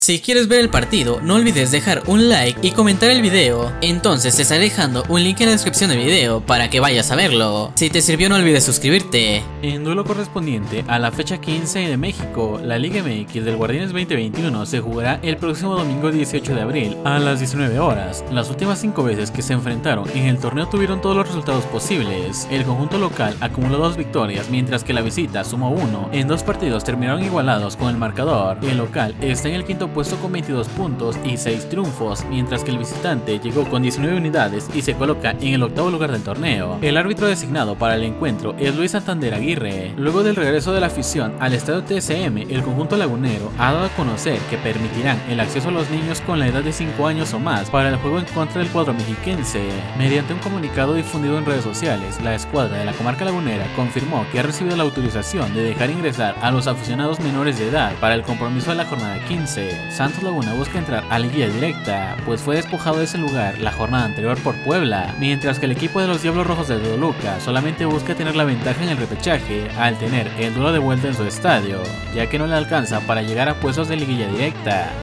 Si quieres ver el partido, no olvides dejar un like y comentar el video. Entonces te estaré dejando un link en la descripción del video para que vayas a verlo. Si te sirvió, no olvides suscribirte. En duelo correspondiente a la fecha 15 de México, la Liga MX del Guardianes 2021 se jugará el próximo domingo 18 de abril a las 19 horas. Las últimas 5 veces que se enfrentaron en el torneo tuvieron todos los resultados posibles. El conjunto local acumuló 2 victorias, mientras que la visita sumó 1. En 2 partidos terminaron igualados con el marcador. El local está en el quinto puesto con 22 puntos y 6 triunfos, mientras que el visitante llegó con 19 unidades y se coloca en el octavo lugar del torneo. El árbitro designado para el encuentro es Luis Santander Aguirre. Luego del regreso de la afición al estadio TSM, el conjunto lagunero ha dado a conocer que permitirán el acceso a los niños con la edad de 5 años o más para el juego en contra del cuadro mexiquense. Mediante un comunicado difundido en redes sociales, la escuadra de la comarca lagunera confirmó que ha recibido la autorización de dejar ingresar a los aficionados menores de edad para el compromiso de la jornada 15. Santos Laguna busca entrar a liguilla directa, pues fue despojado de ese lugar la jornada anterior por Puebla, mientras que el equipo de los Diablos Rojos de Toluca solamente busca tener la ventaja en el repechaje al tener el duelo de vuelta en su estadio, ya que no le alcanza para llegar a puestos de liguilla directa.